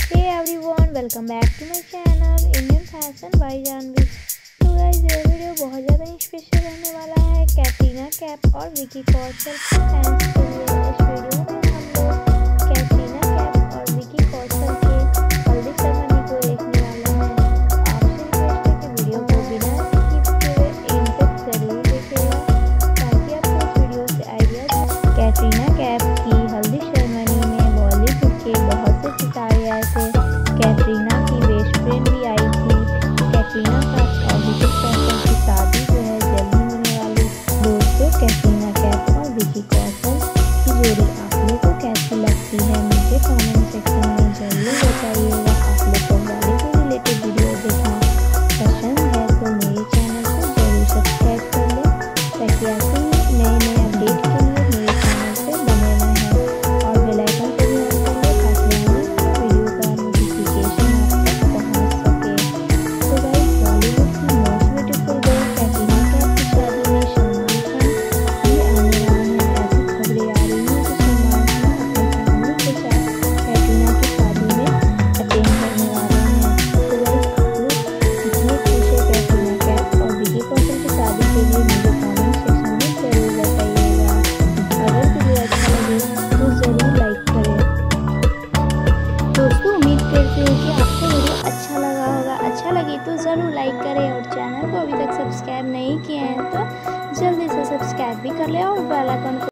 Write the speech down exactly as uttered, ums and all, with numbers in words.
Hey everyone, welcome back to my channel Indian Fashion by Janvi। तो guys ये video बहुत ज़्यादा special रहने वाला है कैटरीना कैफ और विकी कौशल के फैंस के लिए। इस वीडियो में हम लोग कैटरीना कैफ और विकी कौशल के हल्दी सेरेमनी को देखने वाले हैं। आपसे रिक्वेस्ट है कि वीडियो को बिना स्किप किए एंड तक जरूर देखिएगा ताकि आपको इस वीडियो से आइडिया। कैटरीना कैफ की हल्दी सेरेमनी में बॉलीवुड के बहुत से सितारे आए थे। कैटरीना की बेस्ट फ्रेंड भी आई थी। कैटरीना कैफ और विकी कौशल की शादी जो है जल्दी होने वाली। दोस्तों, कैटरीना कैफ और विकी कौशल की जोड़ी आप लोग को कैसी लगती है मुझे कमेंट सेक्शन में जरूर बताइएगा। आप लोग को बॉलीवुड रिलेटेड वीडियो देखना पसंद है तो मेरे चैनल को जरूर सब्सक्राइब कर लें ताकि ऐसे ही नए नए अपडेट के लिए मेरे चैनल से बने रहें और बेल आइकन को भी ऑन कर लें ताकि वीडियो का नोटिफिकेशन आप तक पहुंच सके। तो गाइस, बॉलीवुड की most beautiful girl Katrina Kaif की शादी में सलमान खान भी आने वाले हैं। ऐसी खबरें आ रही हैं कि सलमान खान अपनी फैमिली के साथ कैटरीना की शादी में अटेंड करने वाले हैं। तो गाइस, आप लोग कितने खुश है कैटरीना कैफ और विकी कौशल की शादी के लिए मुझे कमेंट सेक्शन में जरूर बताइएगा। अगर वीडियो अच्छा लगे तो जरूर लाइक करें। दोस्तों, उम्मीद करते हैं कि आपको वीडियो अच्छा लगा होगा। अच्छा लगे तो ज़रूर लाइक करें और चैनल को अभी तक सब्सक्राइब नहीं किए हैं तो जल्दी से सब्सक्राइब भी कर लें और बेल आइकन को